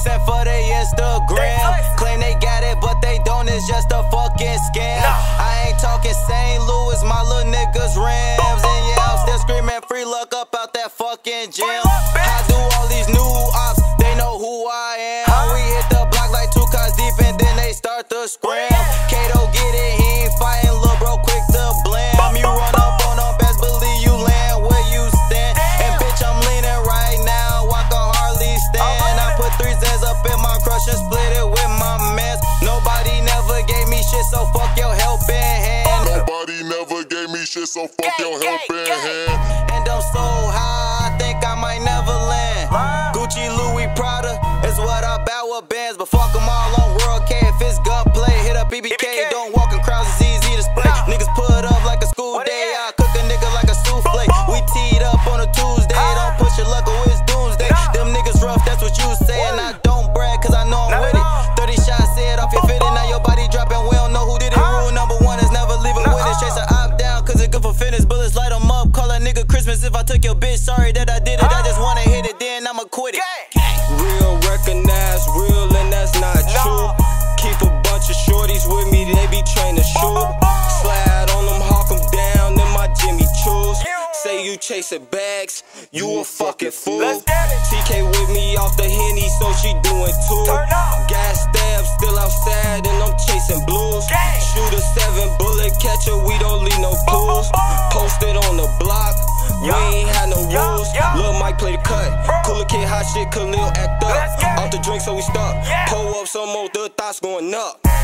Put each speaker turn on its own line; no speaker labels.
flexing for they Instagram. Claim they got it, but they don't, it's just a fucking scam. I ain't talking St. Louis, my little niggas Rams. And yeah, I'm still screaming free luck up out that fucking gym. How do all these new ops, they know who I am. We hit the block like 2 cars deep and then they start to scram. Kato get it, he ain't fighting, lil' bro quick to blam. You run up on them, best believe you land where you stand. And bitch, I'm leaning right now, I can hardly stand. I put 3 Z's up in my crush and split it with my mans. Nobody never gave me shit, so fuck your helping hand.
Nobody never gave me shit, so fuck your helping hand.
And I'm so high, I think I might never land. Gucci, Louis, Prada is what I bow with bands. But fuck them all on World K. If it's gunplay, hit up BBK. Don't walk in crowds, it's easy to spray. Niggas put up like a school day. I cook a nigga like a souffle. We teed up on a Tuesday. Don't push your luck or it's doomsday. Them niggas rough, that's what you say. And I don't brag, cause I know I'm with it. 30 shots said off your fitting. Now your body dropping, we don't know who did it. Rule number 1 is never leave a witness. Chase a op down, cause it's good for fitness. Bullets light them up, call a nigga Christmas. If I took your bitch, sorry that I did it. I just wanna hit it, then I'ma quit it.
Real recognize real, and that's not true. Keep a bunch of shorties with me, they be trained to shoot. Slide on them, hawk them down in my Jimmy Choos. Say you chasing bags, you a fucking fool. TK with me off the Henny, so she doing too. Gas stab, still outside, and I'm chasing blues. Shoot a 7 bullet catcher, we don't leave no pools. Posted on the block, we ain't had no rules. Lil' Mike play the cut, cooler kid, hot shit, Khalil act up. Off the drink, so we stuck. Pull up some more, the thoughts going up.